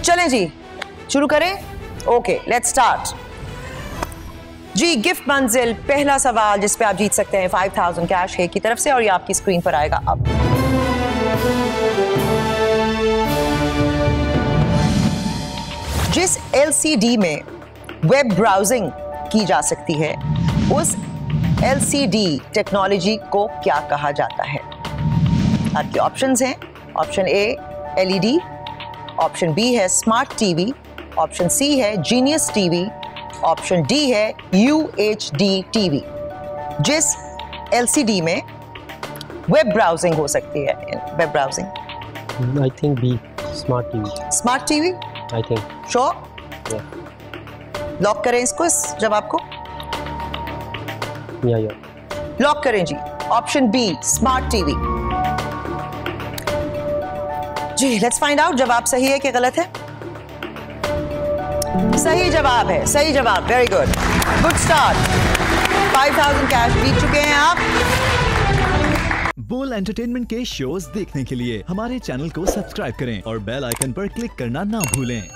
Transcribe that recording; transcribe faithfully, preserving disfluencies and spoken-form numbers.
चलें जी, शुरू करें। ओके, लेट्स स्टार्ट जी। गिफ्ट मंजिल, पहला सवाल जिस पे आप जीत सकते हैं फाइव थाउजेंड कैश है की तरफ से, और ये आपकी स्क्रीन पर आएगा अब। जिस एलसीडी में वेब ब्राउजिंग की जा सकती है, उस एलसीडी टेक्नोलॉजी को क्या कहा जाता है? आपके ऑप्शंस हैं। Option A LED, option B है स्मार्ट टीवी, ऑप्शन सी है जीनियस टीवी, ऑप्शन डी है यूएचडी टीवी। जिस एलसीडी में वेब ब्राउजिंग हो सकती है, web browsing. I think B, smart TV. Smart TV, I think. Sure? Lock करें इसको, इस जवाब को? या या लॉक करें जी। Option B smart TV. जी, लेट्स फाइंड आउट जवाब सही है कि गलत है। सही जवाब है, सही जवाब। Very good, good start. Five thousand cash जीत चुके हैं आप। बोल एंटरटेनमेंट के शोज देखने के लिए हमारे चैनल को सब्सक्राइब करें और बेल आइकन पर क्लिक करना ना भूलें।